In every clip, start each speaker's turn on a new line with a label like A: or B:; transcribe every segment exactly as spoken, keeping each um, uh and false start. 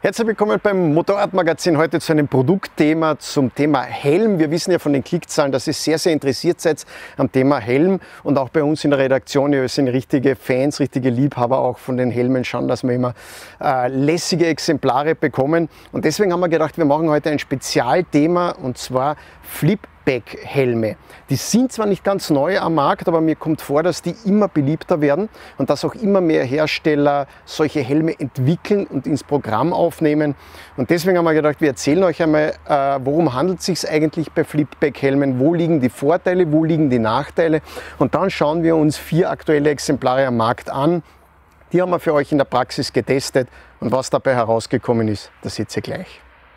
A: Herzlich willkommen beim Motorradmagazin, heute zu einem Produktthema, zum Thema Helm. Wir wissen ja von den Klickzahlen, dass ihr sehr, sehr interessiert seid am Thema Helm und auch bei uns in der Redaktion. Wir sind richtige Fans, richtige Liebhaber auch von den Helmen, schauen, dass wir immer äh, lässige Exemplare bekommen. Und deswegen haben wir gedacht, wir machen heute ein Spezialthema und zwar Flipback-Helme. Die sind zwar nicht ganz neu am Markt, aber mir kommt vor, dass die immer beliebter werden und dass auch immer mehr Hersteller solche Helme entwickeln und ins Programm aufnehmen. Und deswegen haben wir gedacht, wir erzählen euch einmal, äh, worum handelt es sich eigentlich bei Flipback-Helmen, wo liegen die Vorteile, wo liegen die Nachteile. Und dann schauen wir uns vier aktuelle Exemplare am Markt an. Die haben wir für euch in der Praxis getestet und was dabei herausgekommen ist, das seht ihr gleich.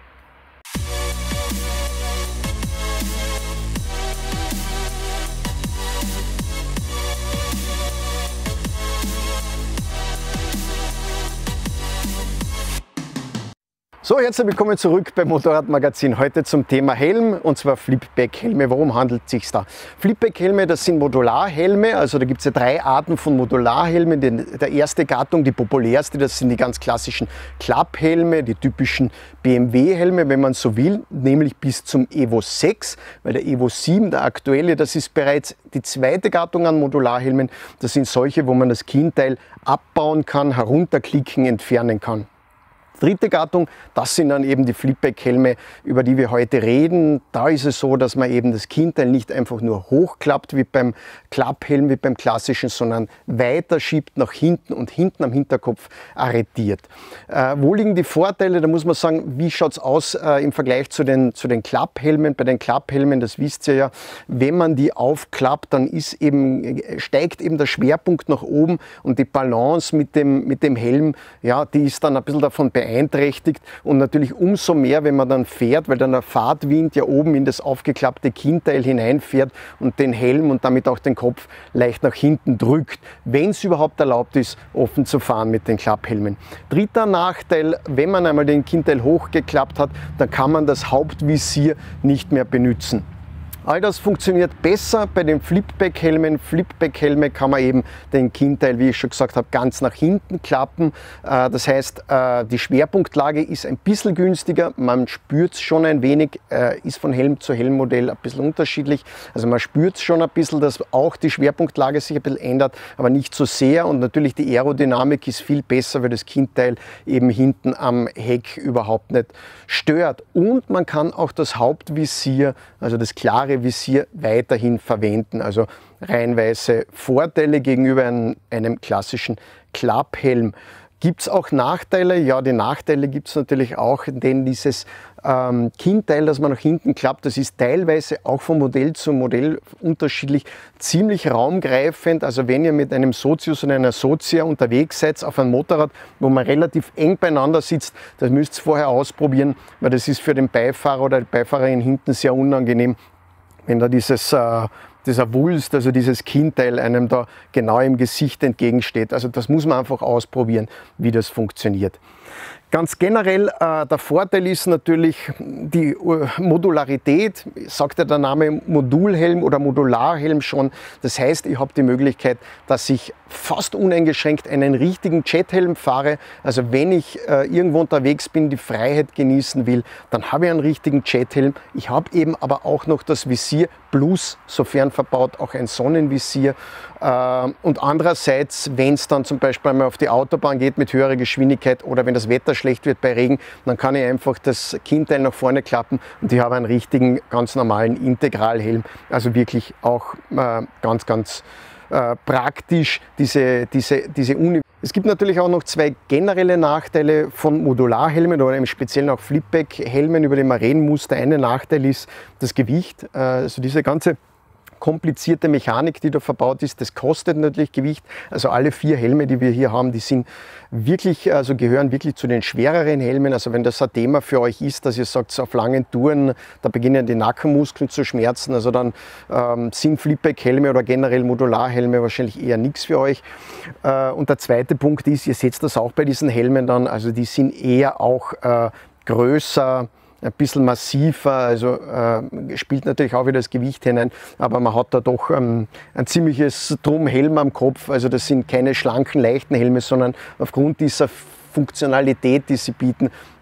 A: So, herzlich willkommen zurück beim Motorradmagazin. Heute zum Thema Helm und zwar Flipback-Helme. Worum handelt es sich da? Flipback-Helme, das sind Modularhelme, also da gibt es ja drei Arten von Modularhelmen. Der erste Gattung, die populärste, das sind die ganz klassischen Klapphelme, die typischen B M W-Helme, wenn man so will, nämlich bis zum Evo sechs, weil der Evo sieben, der aktuelle, das ist bereits die zweite Gattung an Modularhelmen. Das sind solche, wo man das Kinnteil abbauen kann, herunterklicken, entfernen kann. Dritte Gattung, das sind dann eben die Flipback-Helme, über die wir heute reden. Da ist es so, dass man eben das Kinnteil nicht einfach nur hochklappt wie beim Klapphelm, wie beim klassischen, sondern weiter schiebt nach hinten und hinten am Hinterkopf arretiert. Äh, wo liegen die Vorteile? Da muss man sagen, wie schaut es aus äh, im Vergleich zu den, zu den Klapphelmen? Bei den Klapphelmen, das wisst ihr ja, wenn man die aufklappt, dann ist eben, steigt eben der Schwerpunkt nach oben und die Balance mit dem, mit dem Helm, ja, die ist dann ein bisschen davon beeinflusst. beeinträchtigt und natürlich umso mehr, wenn man dann fährt, weil dann der Fahrtwind ja oben in das aufgeklappte Kinnteil hineinfährt und den Helm und damit auch den Kopf leicht nach hinten drückt, wenn es überhaupt erlaubt ist, offen zu fahren mit den Klapphelmen. Dritter Nachteil, wenn man einmal den Kinnteil hochgeklappt hat, dann kann man das Hauptvisier nicht mehr benutzen. All das funktioniert besser bei den Flipback-Helmen. Flipback-Helme kann man eben den Kinnteil, wie ich schon gesagt habe, ganz nach hinten klappen. Das heißt, die Schwerpunktlage ist ein bisschen günstiger. Man spürt es schon ein wenig, ist von Helm zu Helmmodell ein bisschen unterschiedlich. Also man spürt es schon ein bisschen, dass auch die Schwerpunktlage sich ein bisschen ändert, aber nicht so sehr. Und natürlich die Aerodynamik ist viel besser, weil das Kinnteil eben hinten am Heck überhaupt nicht stört. Und man kann auch das Hauptvisier, also das klare Visier, weiterhin verwenden. Also reihenweise Vorteile gegenüber einem, einem klassischen Klapphelm. Gibt es auch Nachteile? Ja, die Nachteile gibt es natürlich auch, denn dieses ähm, Kinnteil, das man nach hinten klappt, das ist teilweise auch von Modell zu Modell unterschiedlich, ziemlich raumgreifend. Also wenn ihr mit einem Sozius und einer Sozia unterwegs seid auf einem Motorrad, wo man relativ eng beieinander sitzt, das müsst ihr vorher ausprobieren, weil das ist für den Beifahrer oder die Beifahrerin hinten sehr unangenehm, wenn da dieses, äh, dieser Wulst, also dieses Kinnteil einem da genau im Gesicht entgegensteht. Also das muss man einfach ausprobieren, wie das funktioniert. Ganz generell, äh, der Vorteil ist natürlich die uh, Modularität, sagt ja der Name Modulhelm oder Modularhelm schon. Das heißt, ich habe die Möglichkeit, dass ich fast uneingeschränkt einen richtigen Jethelm fahre. Also wenn ich äh, irgendwo unterwegs bin, die Freiheit genießen will, dann habe ich einen richtigen Jethelm. Ich habe eben aber auch noch das Visier plus, sofern verbaut, auch ein Sonnenvisier. Äh, und andererseits, wenn es dann zum Beispiel einmal auf die Autobahn geht mit höherer Geschwindigkeit oder wenn das Wetter schlecht wird bei Regen, dann kann ich einfach das Kinnteil nach vorne klappen und ich habe einen richtigen, ganz normalen Integralhelm. Also wirklich auch äh, ganz, ganz äh, praktisch diese, diese, diese Uni. Es gibt natürlich auch noch zwei generelle Nachteile von Modularhelmen oder im Speziellen auch Flipback-Helmen, über den wir reden muss. Der eine Nachteil ist das Gewicht, äh, also diese ganze komplizierte Mechanik, die da verbaut ist, das kostet natürlich Gewicht. Also alle vier Helme, die wir hier haben, die sind wirklich, also gehören wirklich zu den schwereren Helmen. Also wenn das ein Thema für euch ist, dass ihr sagt, auf langen Touren, da beginnen die Nackenmuskeln zu schmerzen, also dann ähm, sind Flipback-Helme oder generell Modularhelme wahrscheinlich eher nichts für euch. Äh, und der zweite Punkt ist, ihr seht das auch bei diesen Helmen dann, also die sind eher auch äh, größer, ein bisschen massiver, also äh, spielt natürlich auch wieder das Gewicht hinein, aber man hat da doch ähm, ein ziemliches Drum-Helm am Kopf, also das sind keine schlanken, leichten Helme, sondern aufgrund dieser Funktionalität, die sie bieten,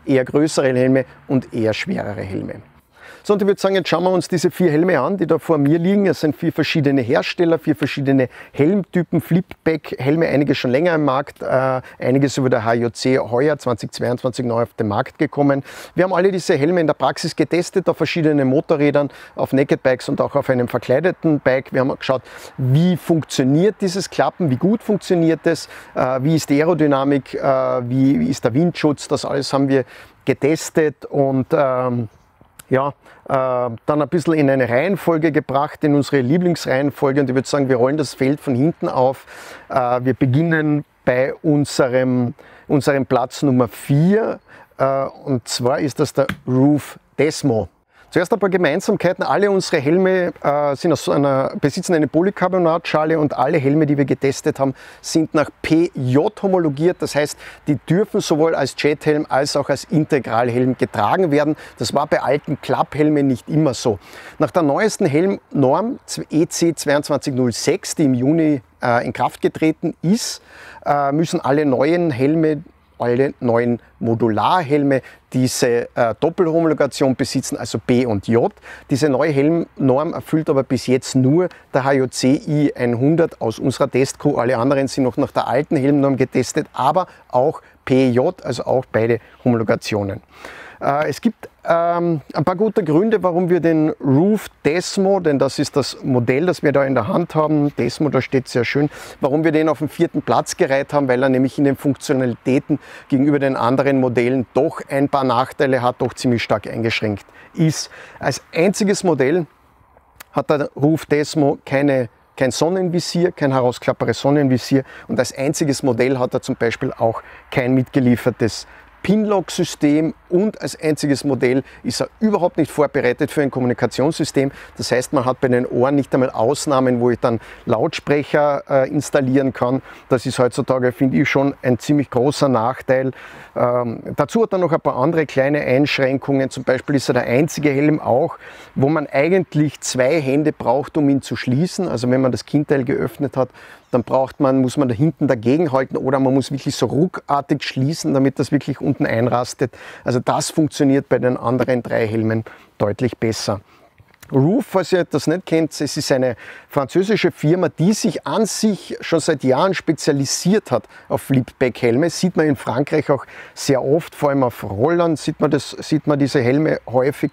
A: eher größere Helme und eher schwerere Helme. So, und ich würde sagen, jetzt schauen wir uns diese vier Helme an, die da vor mir liegen. Es sind vier verschiedene Hersteller, vier verschiedene Helmtypen, Flipback-Helme, einige schon länger im Markt, äh, einiges über der H J C heuer zweitausendzweiundzwanzig neu auf den Markt gekommen. Wir haben alle diese Helme in der Praxis getestet, auf verschiedenen Motorrädern, auf Naked Bikes und auch auf einem verkleideten Bike. Wir haben geschaut, wie funktioniert dieses Klappen, wie gut funktioniert es, äh, wie ist die Aerodynamik, äh, wie, wie ist der Windschutz, das alles haben wir getestet und ähm, ja, äh, dann ein bisschen in eine Reihenfolge gebracht, in unsere Lieblingsreihenfolge, und ich würde sagen, wir rollen das Feld von hinten auf. Äh, wir beginnen bei unserem, unserem Platz Nummer vier, äh, und zwar ist das der Roof Desmo. Zuerst ein paar Gemeinsamkeiten. Alle unsere Helme äh, sind aus einer, besitzen eine Polycarbonatschale, und alle Helme, die wir getestet haben, sind nach P J homologiert. Das heißt, die dürfen sowohl als Jethelm als auch als Integralhelm getragen werden. Das war bei alten Klapphelmen nicht immer so. Nach der neuesten Helmnorm E C zwei zwei null sechs, die im Juni äh, in Kraft getreten ist, äh, müssen alle neuen Helme alle neuen Modularhelme diese äh, Doppelhomologation besitzen, also B und J. Diese neue Helmnorm erfüllt aber bis jetzt nur der H J C I hundert aus unserer Testcrew. Alle anderen sind noch nach der alten Helmnorm getestet, aber auch P J, also auch beide Homologationen. Äh, es gibt ähm, ein paar gute Gründe, warum wir den Roof Desmo, denn das ist das Modell, das wir da in der Hand haben, Desmo, da steht sehr schön, warum wir den auf den vierten Platz gereiht haben, weil er nämlich in den Funktionalitäten gegenüber den anderen Modellen doch ein paar Nachteile hat, doch ziemlich stark eingeschränkt ist. Als einziges Modell hat der Roof Desmo keine kein Sonnenvisier, kein herausklappbares Sonnenvisier, und als einziges Modell hat er zum Beispiel auch kein mitgeliefertes Pinlock-System, und als einziges Modell ist er überhaupt nicht vorbereitet für ein Kommunikationssystem. Das heißt, man hat bei den Ohren nicht einmal Ausnahmen, wo ich dann Lautsprecher äh, installieren kann. Das ist heutzutage, finde ich, schon ein ziemlich großer Nachteil. Ähm, dazu hat er noch ein paar andere kleine Einschränkungen. Zum Beispiel ist er der einzige Helm auch, wo man eigentlich zwei Hände braucht, um ihn zu schließen. Also wenn man das Kinnteil geöffnet hat, dann braucht man, muss man da hinten dagegen halten, oder man muss wirklich so ruckartig schließen, damit das wirklich unten einrastet. Also das funktioniert bei den anderen drei Helmen deutlich besser. Roof, falls ihr das nicht kennt, es ist eine französische Firma, die sich an sich schon seit Jahren spezialisiert hat auf Flipback-Helme. Sieht man in Frankreich auch sehr oft, vor allem auf Rollern sieht man, das, sieht man diese Helme häufig.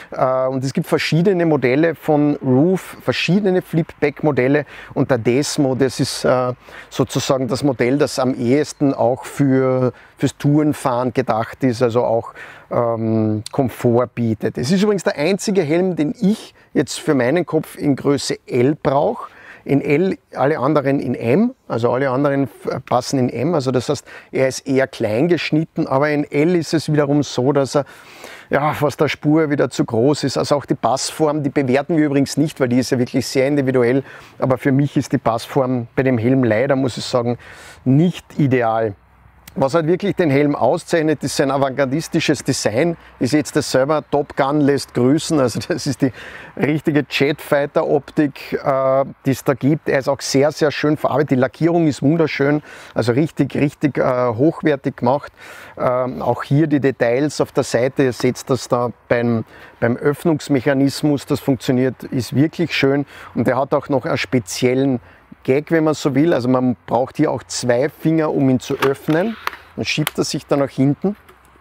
A: Und es gibt verschiedene Modelle von Roof, verschiedene Flipback-Modelle, und der Desmo, das ist sozusagen das Modell, das am ehesten auch für, fürs Tourenfahren gedacht ist, also auch ähm, Komfort bietet. Es ist übrigens der einzige Helm, den ich jetzt für meinen Kopf in Größe L brauche. In L, alle anderen in M, also alle anderen passen in M, also das heißt, er ist eher klein geschnitten, aber in L ist es wiederum so, dass er ja, fast der Spur wieder zu groß ist. Also auch die Passform, die bewerten wir übrigens nicht, weil die ist ja wirklich sehr individuell, aber für mich ist die Passform bei dem Helm leider, muss ich sagen, nicht ideal. Was halt wirklich den Helm auszeichnet, ist sein avantgardistisches Design. Ihr seht das selber, Top Gun lässt grüßen, also das ist die richtige Jetfighter-Optik, äh, die es da gibt. Er ist auch sehr, sehr schön verarbeitet, die Lackierung ist wunderschön, also richtig, richtig äh, hochwertig gemacht. Ähm, auch hier die Details auf der Seite, ihr seht das da beim, beim Öffnungsmechanismus, das funktioniert, ist wirklich schön, und er hat auch noch einen speziellen Gag, wenn man so will. Also man braucht hier auch zwei Finger, um ihn zu öffnen. Dann schiebt er sich dann nach hinten.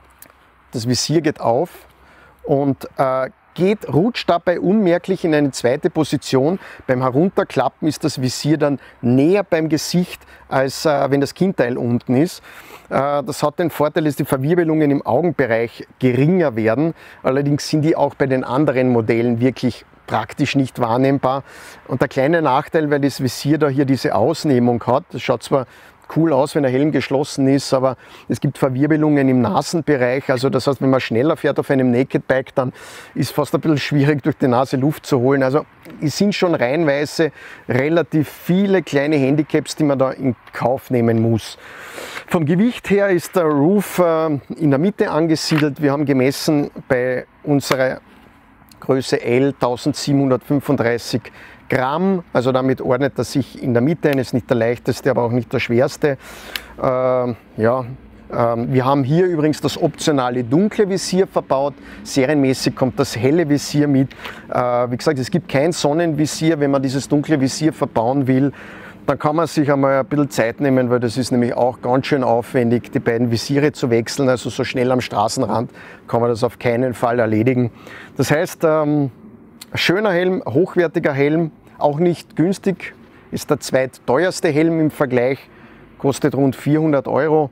A: Das Visier geht auf und äh, geht, rutscht dabei unmerklich in eine zweite Position. Beim Herunterklappen ist das Visier dann näher beim Gesicht, als äh, wenn das Kinnteil unten ist. Äh, das hat den Vorteil, dass die Verwirbelungen im Augenbereich geringer werden. Allerdings sind die auch bei den anderen Modellen wirklich praktisch nicht wahrnehmbar. Und der kleine Nachteil, weil das Visier da hier diese Ausnehmung hat, das schaut zwar cool aus, wenn der Helm geschlossen ist, aber es gibt Verwirbelungen im Nasenbereich. Also das heißt, wenn man schneller fährt auf einem Naked Bike, dann ist fast ein bisschen schwierig, durch die Nase Luft zu holen. Also es sind schon reihenweise relativ viele kleine Handicaps, die man da in Kauf nehmen muss. Vom Gewicht her ist der Roof äh, in der Mitte angesiedelt. Wir haben gemessen bei unserer Größe L eintausendsiebenhundertfünfunddreißig Gramm, also damit ordnet er sich in der Mitte ein, ist nicht der leichteste, aber auch nicht der schwerste. Äh, ja, Ähm, wir haben hier übrigens das optionale dunkle Visier verbaut. Serienmäßig kommt das helle Visier mit. Äh, wie gesagt, es gibt kein Sonnenvisier, wenn man dieses dunkle Visier verbauen will. Dann kann man sich einmal ein bisschen Zeit nehmen, weil das ist nämlich auch ganz schön aufwendig, die beiden Visiere zu wechseln. Also so schnell am Straßenrand kann man das auf keinen Fall erledigen. Das heißt, ähm, schöner Helm, hochwertiger Helm, auch nicht günstig, ist der zweitteuerste Helm im Vergleich, kostet rund vierhundert Euro.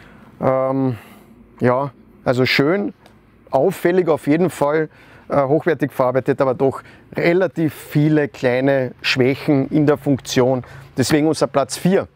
A: Ähm, ja, also schön, auffällig auf jeden Fall, äh, hochwertig verarbeitet, aber doch relativ viele kleine Schwächen in der Funktion. Deswegen unser Platz vier.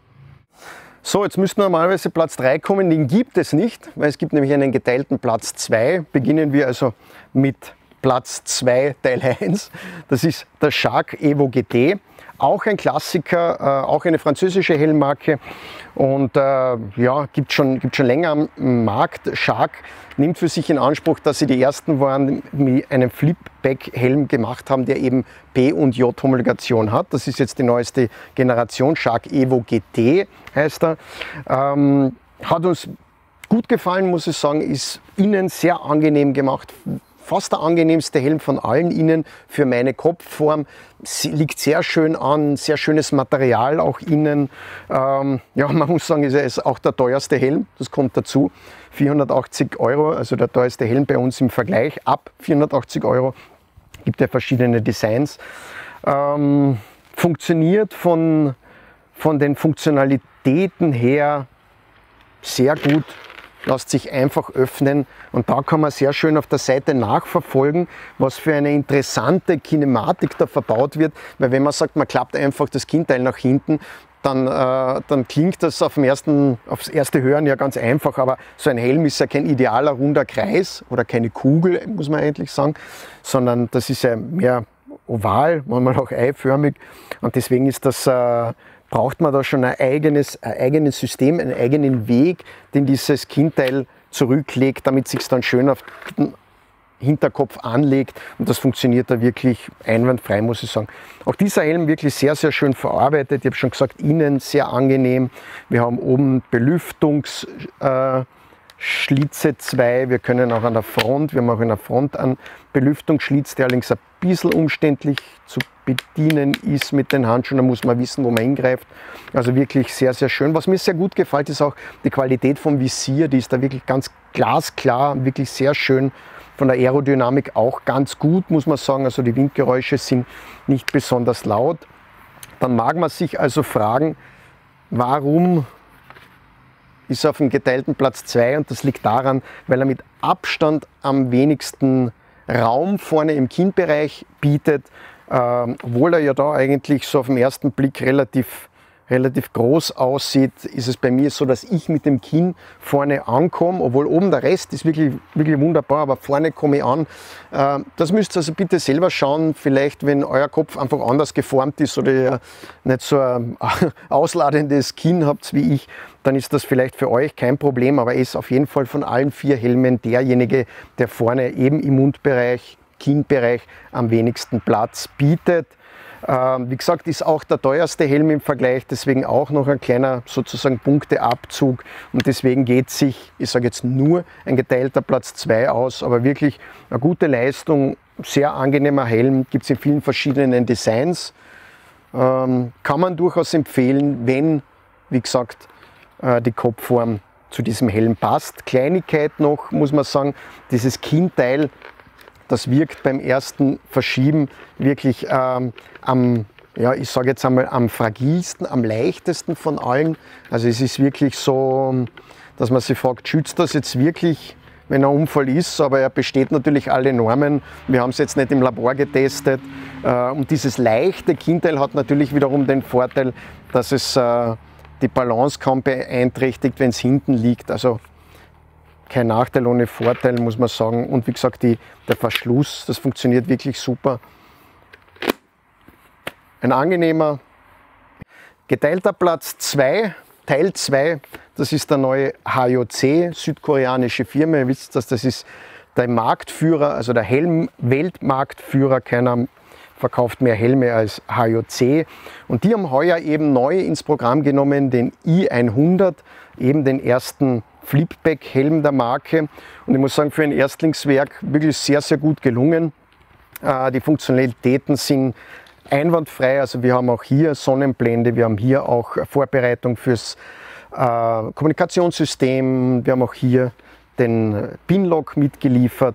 A: So, jetzt müsste normalerweise Platz drei kommen, den gibt es nicht, weil es gibt nämlich einen geteilten Platz zwei. Beginnen wir also mit Platz zwei, Teil eins. Das ist der Shark Evo G T. Auch ein Klassiker, äh, auch eine französische Helmmarke und äh, ja, gibt schon, gibt schon länger am Markt. Shark nimmt für sich in Anspruch, dass sie die ersten waren, die einen Flipback-Helm gemacht haben, der eben P- und J-Homologation hat. Das ist jetzt die neueste Generation, Shark Evo G T heißt er. Ähm, hat uns gut gefallen, muss ich sagen, ist innen sehr angenehm gemacht. Fast der angenehmste Helm von allen innen für meine Kopfform. Sie liegt sehr schön an, sehr schönes Material auch innen. Ähm, ja, man muss sagen, es ist auch der teuerste Helm, das kommt dazu. vierhundertachtzig Euro, also der teuerste Helm bei uns im Vergleich, ab vierhundertachtzig Euro. Gibt ja verschiedene Designs. Ähm, funktioniert von, von den Funktionalitäten her sehr gut. Lässt sich einfach öffnen und da kann man sehr schön auf der Seite nachverfolgen, was für eine interessante Kinematik da verbaut wird, weil wenn man sagt, man klappt einfach das Kinnteil nach hinten, dann, äh, dann klingt das auf dem ersten, aufs erste Hören ja ganz einfach, aber so ein Helm ist ja kein idealer runder Kreis oder keine Kugel, muss man eigentlich sagen, sondern das ist ja mehr oval, manchmal auch eiförmig und deswegen ist das äh, braucht man da schon ein eigenes, ein eigenes System, einen eigenen Weg, den dieses Kinnteil zurücklegt, damit es sich dann schön auf den Hinterkopf anlegt. Und das funktioniert da wirklich einwandfrei, muss ich sagen. Auch dieser Helm wirklich sehr, sehr schön verarbeitet. Ich habe schon gesagt, innen sehr angenehm. Wir haben oben Belüftungsschlitze äh, zwei. Wir können auch an der Front, wir haben auch an der Front einen Belüftungsschlitz, der allerdings ein bisschen umständlich zu bedienen ist mit den Handschuhen, da muss man wissen, wo man hingreift. Also wirklich sehr, sehr schön. Was mir sehr gut gefällt, ist auch die Qualität vom Visier, die ist da wirklich ganz glasklar, wirklich sehr schön. Von der Aerodynamik auch ganz gut, muss man sagen. Also die Windgeräusche sind nicht besonders laut. Dann mag man sich also fragen, warum ist er auf dem geteilten Platz zwei, und das liegt daran, weil er mit Abstand am wenigsten Raum vorne im Kinnbereich bietet, ähm, obwohl er ja da eigentlich so auf den ersten Blick relativ, relativ groß aussieht, ist es bei mir so, dass ich mit dem Kinn vorne ankomme, obwohl oben der Rest ist wirklich, wirklich wunderbar, aber vorne komme ich an. Ähm, das müsst ihr also bitte selber schauen, vielleicht wenn euer Kopf einfach anders geformt ist oder ihr nicht so ein ausladendes Kinn habt wie ich, dann ist das vielleicht für euch kein Problem, aber er ist auf jeden Fall von allen vier Helmen derjenige, der vorne eben im Mundbereich, Kinnbereich am wenigsten Platz bietet. Ähm, wie gesagt, ist auch der teuerste Helm im Vergleich, deswegen auch noch ein kleiner sozusagen Punkteabzug und deswegen geht sich, ich sage jetzt nur ein geteilter Platz zwei aus, aber wirklich eine gute Leistung, sehr angenehmer Helm, gibt es in vielen verschiedenen Designs, ähm, kann man durchaus empfehlen, wenn, wie gesagt, die Kopfform zu diesem Helm passt. Kleinigkeit noch, muss man sagen, dieses Kinnteil, das wirkt beim ersten Verschieben wirklich ähm, am, ja, ich sage jetzt einmal am fragilsten, am leichtesten von allen. Also es ist wirklich so, dass man sich fragt, schützt das jetzt wirklich, wenn ein Unfall ist, aber er besteht natürlich alle Normen. Wir haben es jetzt nicht im Labor getestet. Und dieses leichte Kinnteil hat natürlich wiederum den Vorteil, dass es äh, die Balance kaum beeinträchtigt, wenn es hinten liegt. Also kein Nachteil ohne Vorteil, muss man sagen. Und wie gesagt, die, der Verschluss, das funktioniert wirklich super. Ein angenehmer, geteilter Platz zwei, Teil zwei, das ist der neue H J C, südkoreanische Firma. Ihr wisst, dass das ist der Marktführer, also der Helm-Weltmarktführer, keiner verkauft mehr Helme als H J C. Und die haben heuer eben neu ins Programm genommen den I hundert, eben den ersten Flipback-Helm der Marke. Und ich muss sagen, für ein Erstlingswerk wirklich sehr, sehr gut gelungen. Die Funktionalitäten sind einwandfrei, also wir haben auch hier Sonnenblende, wir haben hier auch Vorbereitung fürs äh, Kommunikationssystem, wir haben auch hier den Pin-Lock mitgeliefert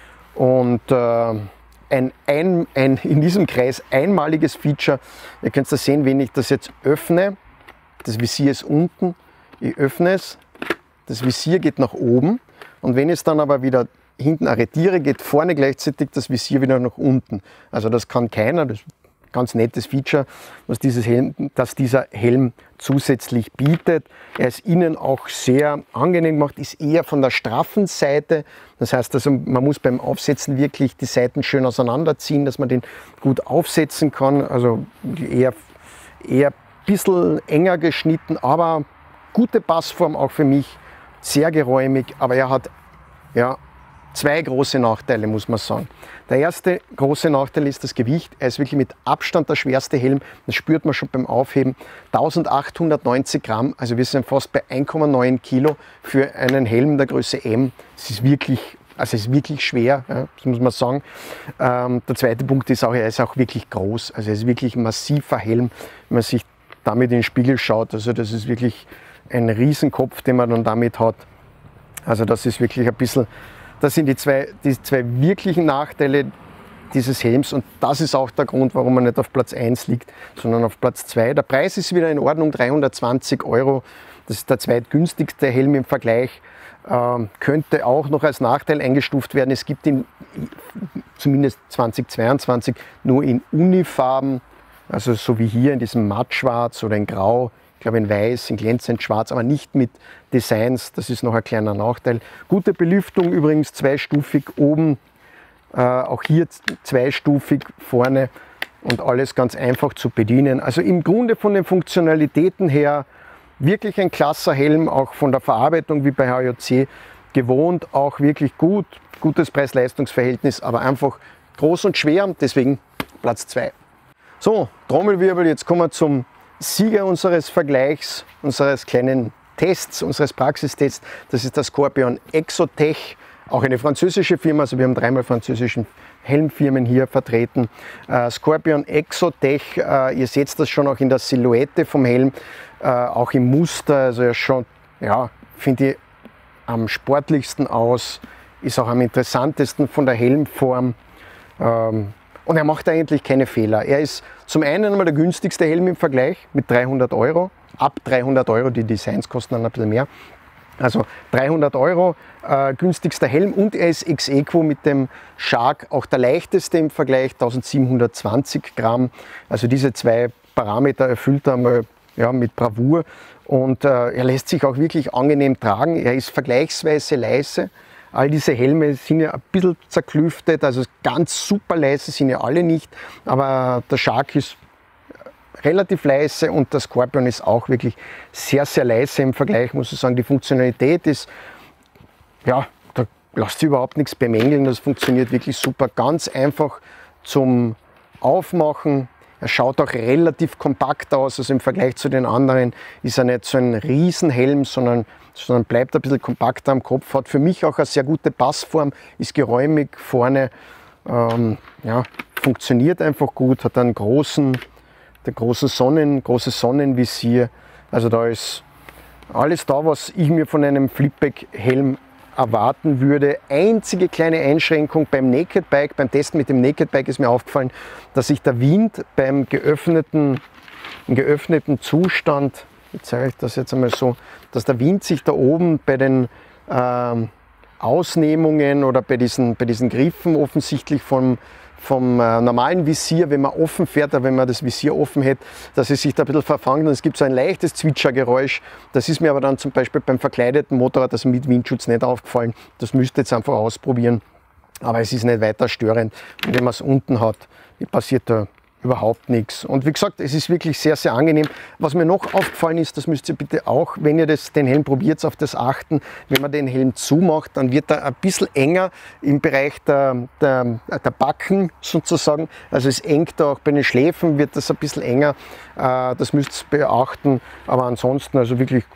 A: und äh, ein, ein, ein in diesem Kreis einmaliges Feature. Ihr könnt das sehen, wenn ich das jetzt öffne, das Visier ist unten, ich öffne es, das Visier geht nach oben und wenn ich es dann aber wieder hinten arretiere, geht vorne gleichzeitig das Visier wieder nach unten. Also das kann keiner, das ist ein ganz nettes Feature, was dieses Helm, das dieser Helm zusätzlich bietet. Er ist innen auch sehr angenehm gemacht, ist eher von der straffen Seite. Das heißt, also man muss beim Aufsetzen wirklich die Seiten schön auseinanderziehen, dass man den gut aufsetzen kann. Also eher, eher ein bisschen enger geschnitten, aber gute Passform auch für mich, sehr geräumig, aber er hat ja, zwei große Nachteile, muss man sagen. Der erste große Nachteil ist das Gewicht. Er ist wirklich mit Abstand der schwerste Helm. Das spürt man schon beim Aufheben. eintausendachthundertneunzig Gramm, also wir sind fast bei eins Komma neun Kilo für einen Helm der Größe M. Es ist wirklich, also es ist wirklich schwer, ja, das muss man sagen. Ähm, der zweite Punkt ist auch, er ist auch wirklich groß. Also er ist wirklich ein massiver Helm, wenn man sich damit in den Spiegel schaut. Also das ist wirklich ein Riesenkopf, den man dann damit hat. Also das ist wirklich ein bisschen, das sind die zwei, die zwei wirklichen Nachteile dieses Helms und das ist auch der Grund, warum er nicht auf Platz eins liegt, sondern auf Platz zwei. Der Preis ist wieder in Ordnung, dreihundertzwanzig Euro. Das ist der zweitgünstigste Helm im Vergleich. Ähm, könnte auch noch als Nachteil eingestuft werden. Es gibt ihn zumindest zweitausendzweiundzwanzig nur in Unifarben, also so wie hier in diesem Mattschwarz oder in Grau. Ich glaube in Weiß, in glänzend Schwarz, aber nicht mit Designs. Das ist noch ein kleiner Nachteil. Gute Belüftung übrigens, zweistufig oben, äh, auch hier zweistufig vorne und alles ganz einfach zu bedienen. Also im Grunde von den Funktionalitäten her wirklich ein klasser Helm, auch von der Verarbeitung wie bei H J C gewohnt, auch wirklich gut, gutes Preis-Leistungs-Verhältnis, aber einfach groß und schwer, deswegen Platz zwei. So, Trommelwirbel, jetzt kommen wir zum Sieger unseres Vergleichs, unseres kleinen Tests, unseres Praxistests. Das ist der Scorpion Exotech, auch eine französische Firma, also wir haben dreimal französischen Helmfirmen hier vertreten. Äh, Scorpion Exotech, äh, ihr seht das schon auch in der Silhouette vom Helm, äh, auch im Muster, also er schaut, ja, finde ich am sportlichsten aus, ist auch am interessantesten von der Helmform. Ähm, Und er macht eigentlich keine Fehler. Er ist zum einen einmal der günstigste Helm im Vergleich mit dreihundert Euro. Ab dreihundert Euro, die Designs kosten dann ein bisschen mehr. Also dreihundert Euro, äh, günstigster Helm und er ist ex aequo mit dem Shark auch der leichteste im Vergleich, eintausendsiebenhundertzwanzig Gramm. Also diese zwei Parameter erfüllt er mal ja, mit Bravour und äh, er lässt sich auch wirklich angenehm tragen. Er ist vergleichsweise leise. All diese Helme sind ja ein bisschen zerklüftet, also ganz super leise sind ja alle nicht, aber der Shark ist relativ leise und der Scorpion ist auch wirklich sehr, sehr leise im Vergleich, muss ich sagen. Die Funktionalität ist, ja, da lasst sich überhaupt nichts bemängeln, das funktioniert wirklich super, ganz einfach zum Aufmachen. Er schaut auch relativ kompakt aus, also im Vergleich zu den anderen ist er nicht so ein Riesenhelm, sondern, sondern bleibt ein bisschen kompakter am Kopf, hat für mich auch eine sehr gute Passform, ist geräumig vorne, ähm, ja, funktioniert einfach gut, hat einen großen, den großen Sonnen, großes Sonnenvisier, also da ist alles da, was ich mir von einem Flipback-Helm erwarten würde. Einzige kleine Einschränkung beim Naked Bike, beim Test mit dem Naked Bike ist mir aufgefallen, dass sich der Wind beim geöffneten, im geöffneten Zustand, ich zeige euch das jetzt einmal so, dass der Wind sich da oben bei den ähm, Ausnehmungen oder bei diesen, bei diesen Griffen offensichtlich vom vom äh, normalen Visier, wenn man offen fährt, wenn man das Visier offen hätte, dass es sich da ein bisschen verfangt und es gibt so ein leichtes Zwitschergeräusch. Das ist mir aber dann zum Beispiel beim verkleideten Motorrad, also mit Windschutz, nicht aufgefallen. Das müsst ihr jetzt einfach ausprobieren, aber es ist nicht weiter störend. Und wenn man es unten hat, passiert da überhaupt nichts. Und wie gesagt, es ist wirklich sehr, sehr angenehm. Was mir noch aufgefallen ist, das müsst ihr bitte auch, wenn ihr das, den Helm probiert, auf das achten. Wenn man den Helm zumacht, dann wird er ein bisschen enger im Bereich der, der, der Backen sozusagen. Also es engt da auch bei den Schläfen, wird das ein bisschen enger. Das müsst ihr beachten. Aber ansonsten also wirklich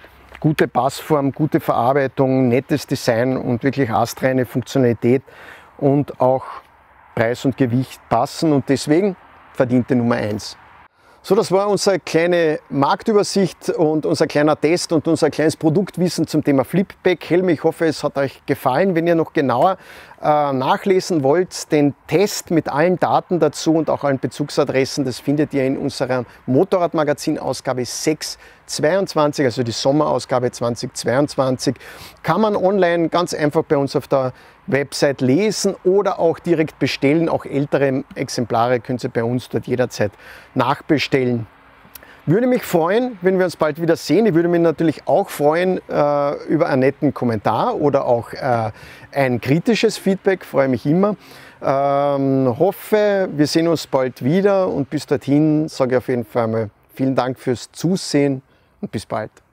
A: gute Passform, gute Verarbeitung, nettes Design und wirklich astreine Funktionalität und auch Preis und Gewicht passen und deswegen verdiente Nummer eins. So, das war unsere kleine Marktübersicht und unser kleiner Test und unser kleines Produktwissen zum Thema Flipback-Helme. Ich hoffe, es hat euch gefallen. Wenn ihr noch genauer äh, nachlesen wollt, den Test mit allen Daten dazu und auch allen Bezugsadressen, das findet ihr in unserer Motorradmagazin-Ausgabe sechs zweiundzwanzig, also die Sommerausgabe zweitausendzweiundzwanzig. Kann man online ganz einfach bei uns auf der Website lesen oder auch direkt bestellen. Auch ältere Exemplare könnt ihr bei uns dort jederzeit nachbestellen. Würde mich freuen, wenn wir uns bald wieder sehen. Ich würde mich natürlich auch freuen äh, über einen netten Kommentar oder auch äh, ein kritisches Feedback, freue mich immer. Ähm, hoffe, wir sehen uns bald wieder und bis dorthin sage ich auf jeden Fall mal vielen Dank fürs Zusehen und bis bald.